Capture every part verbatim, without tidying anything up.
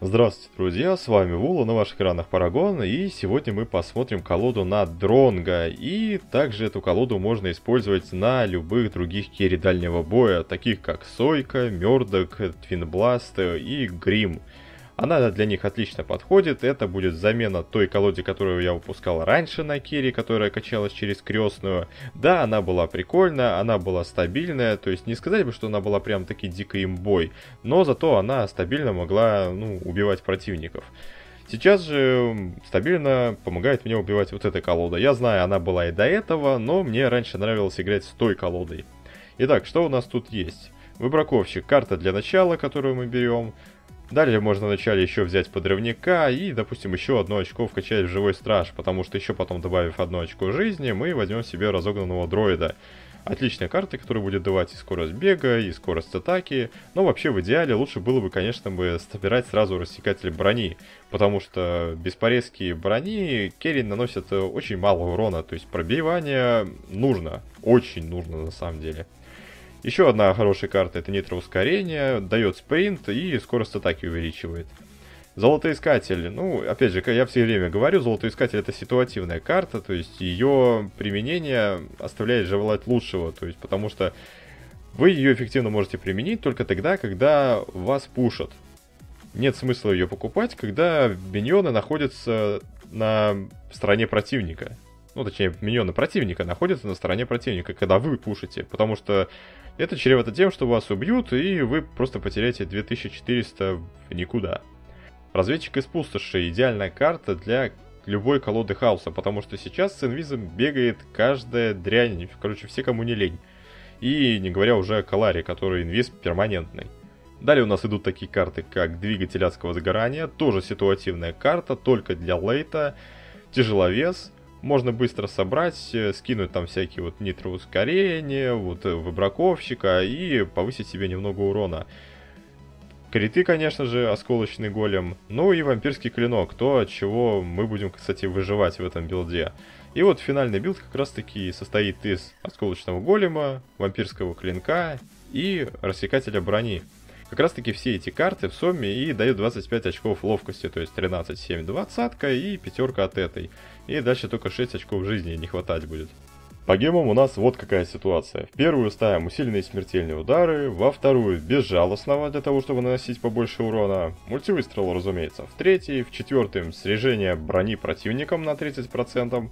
Здравствуйте, друзья, с вами Вула, на ваших экранах Парагон, и сегодня мы посмотрим колоду на Дронга, и также эту колоду можно использовать на любых других керри дальнего боя, таких как Сойка, Мёрдок, Твинбласт и Грим. Она для них отлично подходит, это будет замена той колоде, которую я выпускал раньше на керри, которая качалась через крестную. Да, она была прикольная, она была стабильная, то есть не сказать бы, что она была прям таки дико имбой, но зато она стабильно могла, ну, убивать противников. Сейчас же стабильно помогает мне убивать вот эта колода. Я знаю, она была и до этого, но мне раньше нравилось играть с той колодой. Итак, что у нас тут есть? Выбраковщик, карта для начала, которую мы берем. Далее можно вначале еще взять подрывника и, допустим, еще одно очко вкачать в живой страж, потому что еще потом, добавив одно очко жизни, мы возьмем себе разогнанного дроида. Отличная карта, которая будет давать и скорость бега, и скорость атаки, но вообще в идеале лучше было бы, конечно, бы собирать сразу рассекатель брони, потому что без порезки брони керри наносят очень мало урона, то есть пробивание нужно, очень нужно на самом деле. Еще одна хорошая карта — это нитроускорение, дает спринт и скорость атаки увеличивает. Золотоискатель, ну, опять же, я все время говорю, Золотоискатель — это ситуативная карта, то есть ее применение оставляет желать лучшего, то есть потому что вы ее эффективно можете применить только тогда, когда вас пушат. Нет смысла ее покупать, когда миньоны находятся на стороне противника. Ну, точнее, миньоны противника находятся на стороне противника, когда вы пушите, потому что это чревато тем, что вас убьют, и вы просто потеряете две тысячи четыреста в никуда. Разведчик из пустоши — идеальная карта для любой колоды хаоса, потому что сейчас с инвизом бегает каждая дрянь, короче, все, кому не лень. И не говоря уже о Каларе, который инвиз перманентный. Далее у нас идут такие карты, как Двигатель Адского Сгорания, тоже ситуативная карта, только для лейта, Тяжеловес. Можно быстро собрать, скинуть там всякие вот нитроускорения, вот выбраковщика и повысить себе немного урона. Криты, конечно же, осколочный голем, ну и вампирский клинок, то, от чего мы будем, кстати, выживать в этом билде. И вот финальный билд как раз таки состоит из осколочного голема, вампирского клинка и рассекателя брони. Как раз таки все эти карты в сумме и дают двадцать пять очков ловкости, то есть тринадцать, семь, двадцатка и пятерка от этой. И дальше только шесть очков жизни не хватать будет. По гемам у нас вот какая ситуация. В первую ставим усиленные смертельные удары, во вторую безжалостного для того, чтобы наносить побольше урона, мультивыстрел, разумеется, в третий, в четвертый снижение брони противникам на тридцать процентов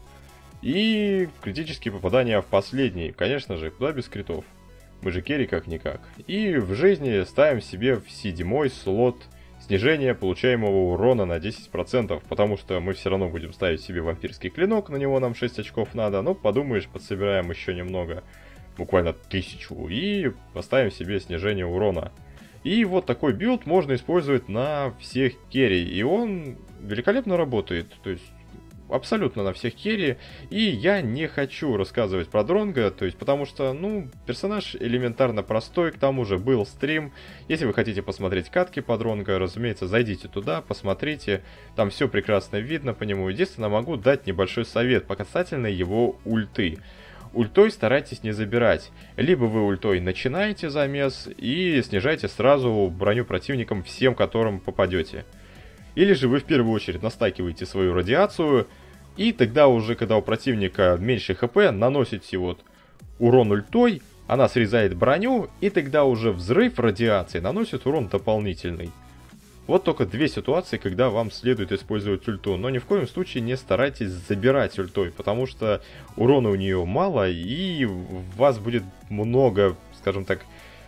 и критические попадания в последний, конечно же, куда без критов. Мы же керри как-никак. И в жизни ставим себе в седьмой слот снижение получаемого урона на десять процентов, потому что мы все равно будем ставить себе вампирский клинок, на него нам шесть очков надо, но подумаешь, подсобираем еще немного, буквально тысячу, и поставим себе снижение урона. И вот такой билд можно использовать на всех керри, и он великолепно работает, то есть абсолютно на всех керри, и я не хочу рассказывать про Дронга, то есть потому что, ну, персонаж элементарно простой, к тому же был стрим. Если вы хотите посмотреть катки по Дронга, разумеется, зайдите туда, посмотрите, там все прекрасно видно по нему. Единственное, могу дать небольшой совет по касательно его ульты. Ультой старайтесь не забирать. Либо вы ультой начинаете замес и снижаете сразу броню противникам всем, которым попадете. Или же вы в первую очередь настакиваете свою радиацию, и тогда уже, когда у противника меньше хп, наносите вот урон ультой, она срезает броню, и тогда уже взрыв радиации наносит урон дополнительный. Вот только две ситуации, когда вам следует использовать ульту, но ни в коем случае не старайтесь забирать ультой, потому что урона у нее мало, и у вас будет много, скажем так,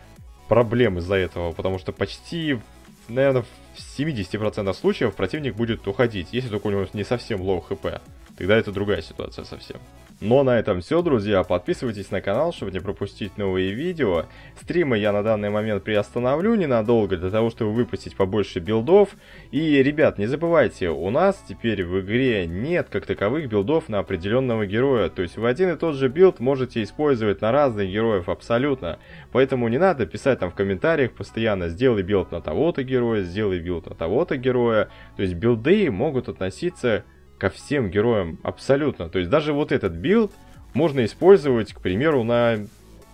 проблем из-за этого, потому что почти, наверное, в семидесяти процентах случаев противник будет уходить, если только у него не совсем лоу хп. Тогда это другая ситуация совсем. Но на этом все, друзья. Подписывайтесь на канал, чтобы не пропустить новые видео. Стримы я на данный момент приостановлю ненадолго, для того, чтобы выпустить побольше билдов. И, ребят, не забывайте, у нас теперь в игре нет как таковых билдов на определенного героя. То есть вы один и тот же билд можете использовать на разных героев абсолютно. Поэтому не надо писать там в комментариях постоянно: сделай билд на того-то героя, сделай билд на того-то героя. То есть билды могут относиться ко всем героям абсолютно. То есть даже вот этот билд можно использовать, к примеру, на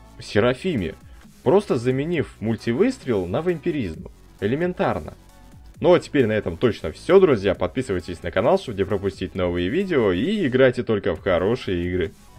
Серафиме, просто заменив мультивыстрел на вампиризм. Элементарно. Ну а теперь на этом точно все, друзья. Подписывайтесь на канал, чтобы не пропустить новые видео, и играйте только в хорошие игры.